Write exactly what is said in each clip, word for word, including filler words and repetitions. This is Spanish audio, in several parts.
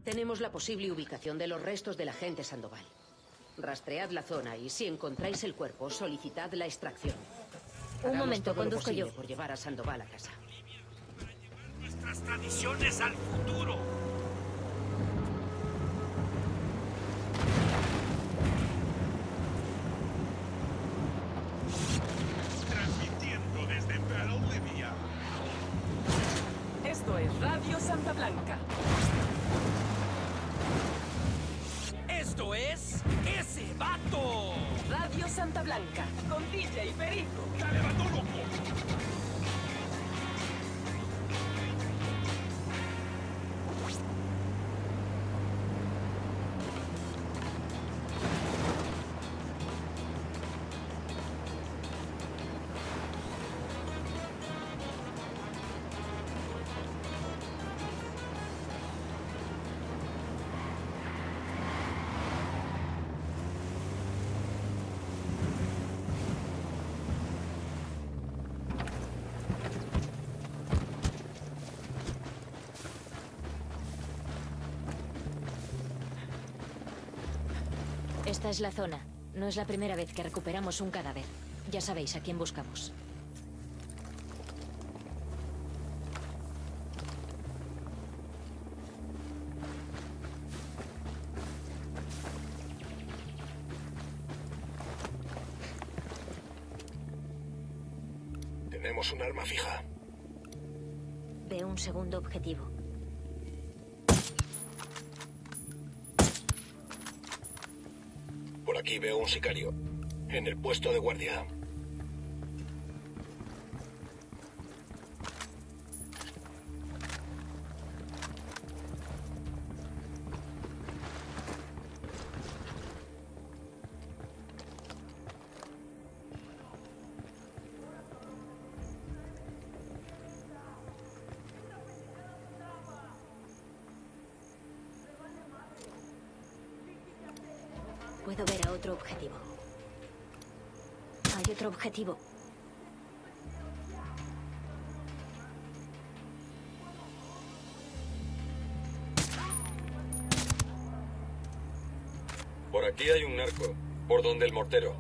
Tenemos la posible ubicación de los restos del agente Sandoval. Rastread la zona y si encontráis el cuerpo, solicitad la extracción. Un Hagamos momento, todo lo conduzco posible yo. por llevar a Sandoval a casa. Nuestras tradiciones al futuro. Transmitiendo desde Valdivia. Esto es Radio Santa Blanca. Esto es ese vato. Radio Santa Blanca, con D J Perico. ¡Dale, vato loco! Esta es la zona. No es la primera vez que recuperamos un cadáver. Ya sabéis a quién buscamos. Tenemos un arma fija. Veo un segundo objetivo. Por aquí veo un sicario. En el puesto de guardia. Puedo ver a otro objetivo. Hay otro objetivo. Por aquí hay un narco. Por donde el mortero.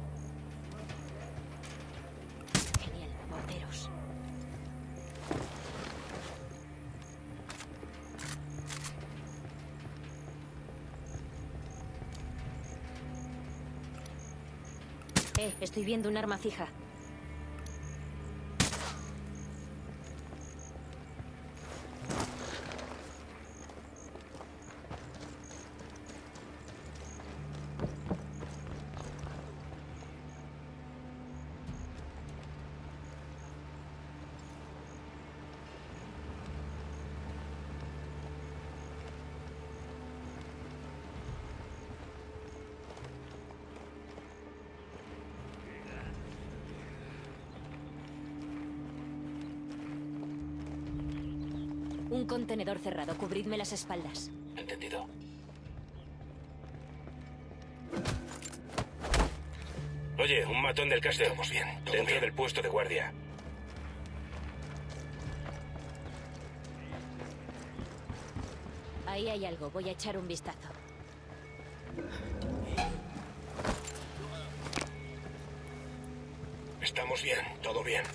Genial, morteros. Eh, estoy viendo un arma fija. Un contenedor cerrado. Cubridme las espaldas. Entendido. Oye, un matón del Castle. Estamos bien. todo Dentro bien. del puesto de guardia. Ahí hay algo. Voy a echar un vistazo. Estamos bien. Todo bien.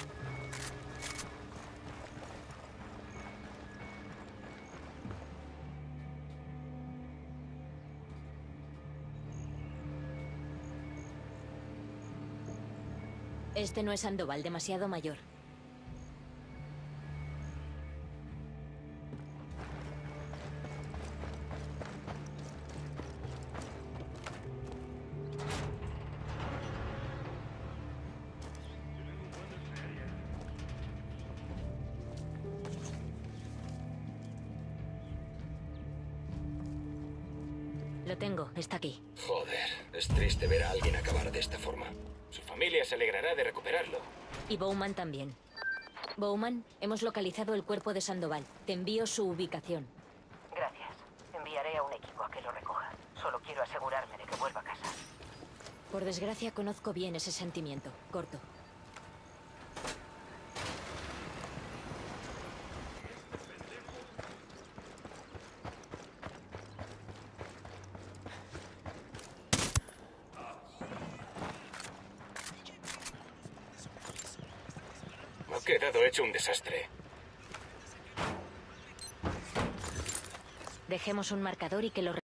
Este no es Sandoval, demasiado mayor. Lo tengo, está aquí. Joder. Es triste ver a alguien acabar de esta forma. Su familia se alegrará de recuperarlo. Y Bowman también. Bowman, hemos localizado el cuerpo de Sandoval. Te envío su ubicación. Gracias. Enviaré a un equipo a que lo recoja. Solo quiero asegurarme de que vuelva a casa. Por desgracia, conozco bien ese sentimiento. Corto. quedado hecho un desastre. Dejemos un marcador y que lo